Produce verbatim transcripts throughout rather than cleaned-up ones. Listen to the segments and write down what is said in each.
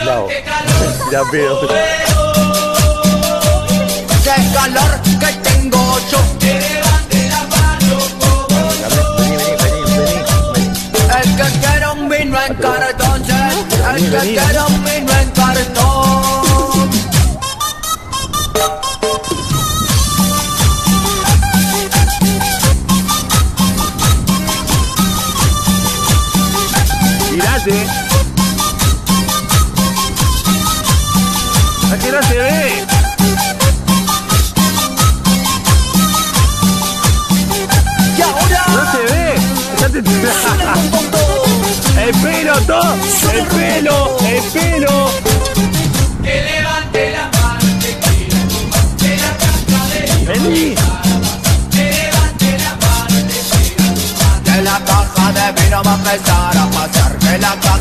Claro. Ya veo. Qué calor que tengo yo. Que levante la mano. Vení, vení, vení, vení, vení. El que quiera un vino en cartón. El que quiera un vino en cartón. Mirate. Aquí no se ve. Y ahora. No se ve. Ya te... El pelo, todo. El pelo, el pelo. Que levante la mano que quiera. Que la caja de Vení. Que levante la mano que quiera. Que la caja de vino va a empezar a pasar. Que la caja.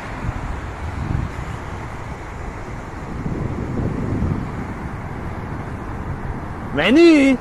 Vení.